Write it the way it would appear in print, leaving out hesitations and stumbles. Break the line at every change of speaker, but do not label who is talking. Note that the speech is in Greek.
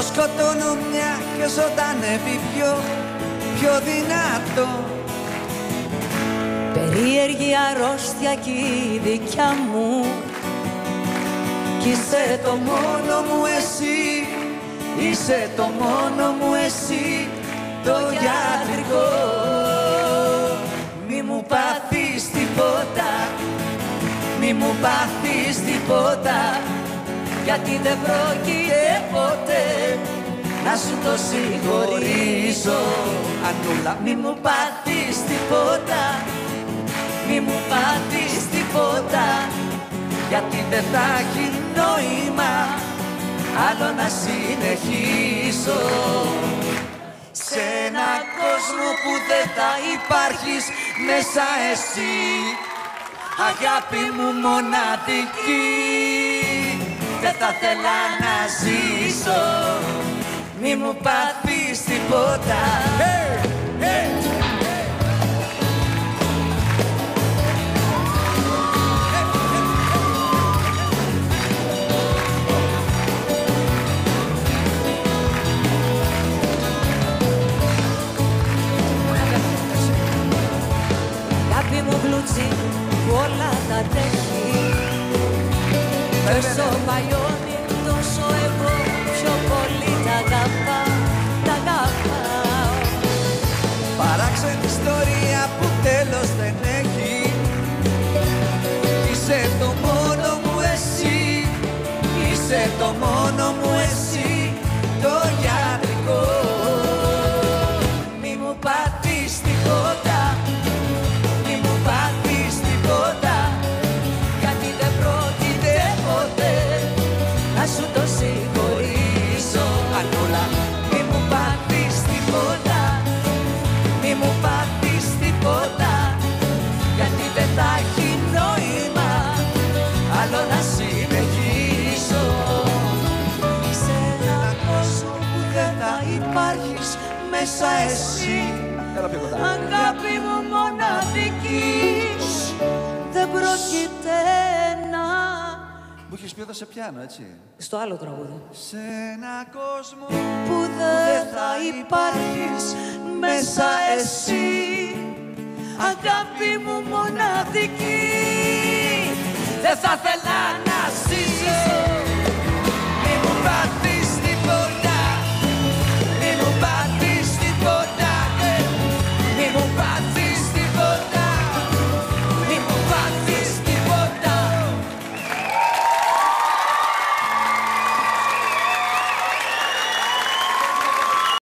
σκοτώνω μια και ζωντανεύει πιο δυνατό.
Περίεργη αρρώστια κι η δικιά μου, κι είσαι το μόνο μου εσύ,
είσαι το μόνο μου εσύ, το γιατρικό. Μη μου πάθεις τίποτα, μη μου πάθεις τίποτα, γιατί δεν πρόκειται ποτέ να σου το συγχωρήσω. Ανούλα, μη μου πάθεις τίποτα, μη μου πάθεις τίποτα, γιατί δεν θα έχει νόημα άλλο να συνεχίσω. Σε ένα κόσμο που δεν θα υπάρχεις μέσα εσύ, αγάπη μου μοναδική, δεν θα θέλα να ζήσω, μη μου πάθεις τίποτα. Hey, hey.
Αγάπη μου γλουτσί που όλα τα τρέχει, τόσο παλιώνει, τόσο εγώ πιο πολύ τα αγαπάω, τα αγαπάω.
Παράξενη ιστορία που τέλος δεν έχει, είσαι το μόνο μου εσύ, είσαι το μόνο μου εσύ, το γιατρικό. Μη μου πάθεις τίποτα, μη μου πάθεις τίποτα, γιατί δεν πρόκειται ποτέ να σου το συγχωρήσω. Ανούλα, μη μου πάθεις τίποτα, μη μου πάθεις τίποτα, γιατί δεν θα έχει νόημα άλλο να συνεχίσω. Σε ένα κόσμο που δεν θα υπάρχεις μέσα εσύ, αγάπη μου μοναδική, δεν πρόκειται να...
Μου είχες πει εδώ σε πιάνο, έτσι.
Στο άλλο τραγούδι.
Σε ένα κόσμο που δεν θα υπάρχεις μέσα εσύ, αγάπη μου μοναδική, δεν θα θέλα να ζήσω.